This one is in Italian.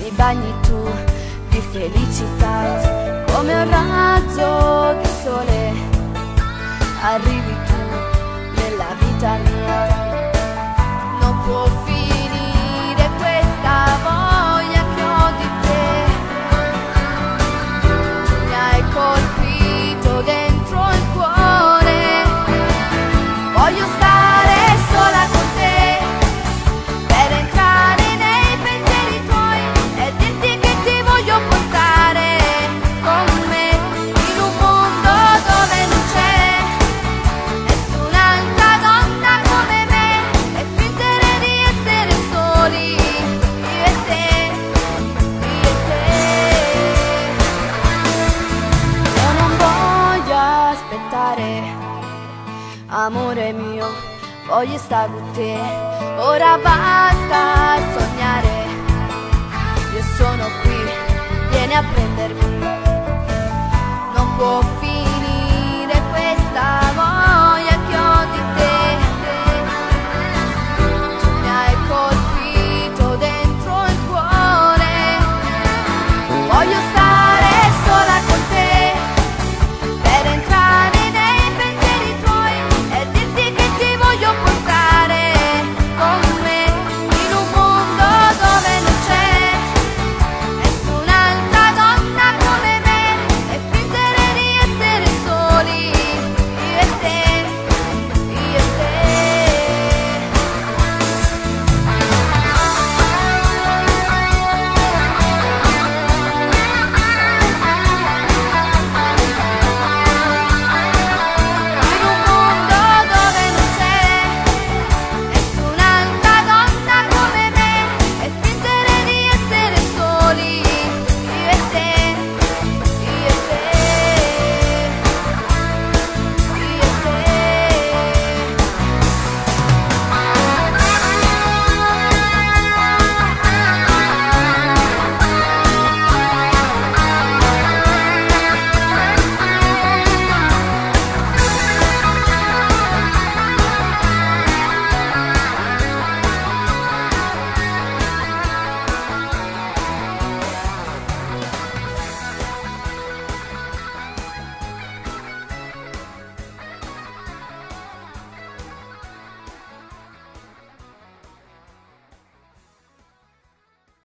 mi bagni tu di felicità, come un raggio di sole, arrivi tu nella vita mia. Non può finire questa voglia che ho di te, tu mi hai colpito dentro il cuore, voglio stare sola con te per entrare nei pensieri tuoi e dirti che ti voglio portare con me in un mondo dove non c'è nessun'altra donna come me, e fingere di essere soli io e te, io e te. Io non voglio aspettare, amore mio, voglio stare con te, ora basta